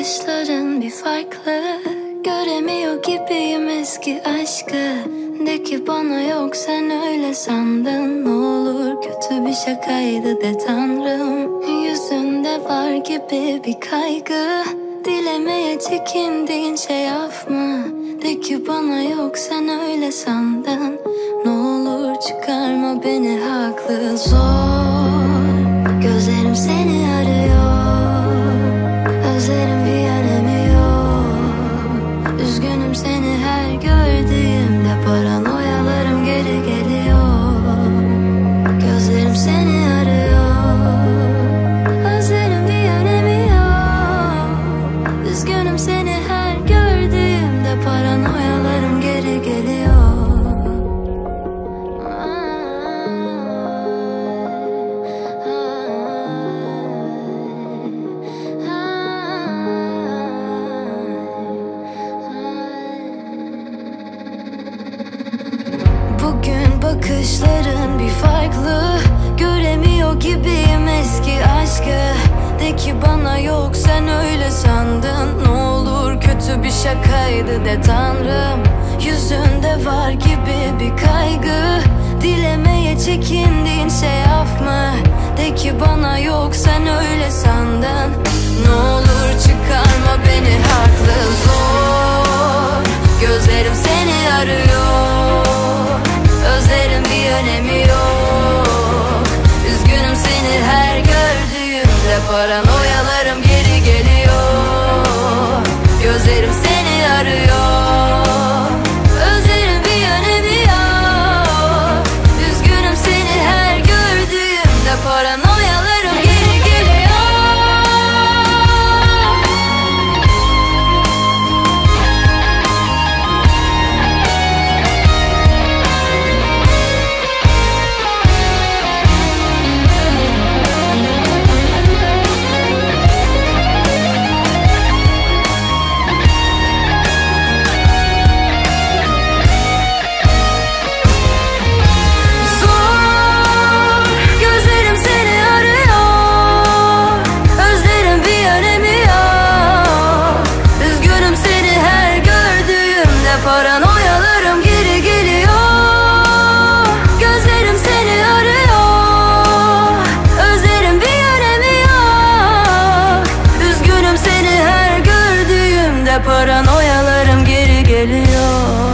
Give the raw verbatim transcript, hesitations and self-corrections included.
bakışların bir farklı. Göremiyor gibiyim eski aşkı. De ki bana yok sen öyle sandın. Ne olur kötü bir şakaydı de Tanrım. Yüzünde var gibi bir kaygı. Dilemeye çekindiğin şey af mı? De ki bana yok sen öyle sandın. Ne olur çıkarma beni haklı. Zor gözlerim seni arıyor. Özlerim bir önemi yok. Üzgünüm seni her gördüğümde. Paranoyalarım geri geliyor. Gözlerim seni arıyor. Özlerim bir önemi yok. Üzgünüm seni her gördüğümde. Paranoyalarım geri geliyor. Bugün bakışların bir farklı. Göremiyor gibiyim eski aşkı. De ki bana yok sen öyle sandın. Ne olur kötü bir şakaydı de Tanrım. Yüzünde var gibi bir kaygı. Dilemeye çekindiğin şey af mı? De ki bana yok sen öyle sandın. Ne olur çıkarma beni haklı. Zor gözlerim seni arıyor. Özlerim bir önemi yok. Üzgünüm seni her gördüğümde. Paranoyalarım geri geliyor. Gözlerim seni arıyor. Özlerim bir önemi yok. Üzgünüm seni her gördüğümde. Paranoyalarım geri geliyor. Paranoyalarım geri geliyor. Gözlerim seni arıyor. Özlerim bir önemi yok. Üzgünüm seni her gördüğümde. Paranoyalarım geri geliyor.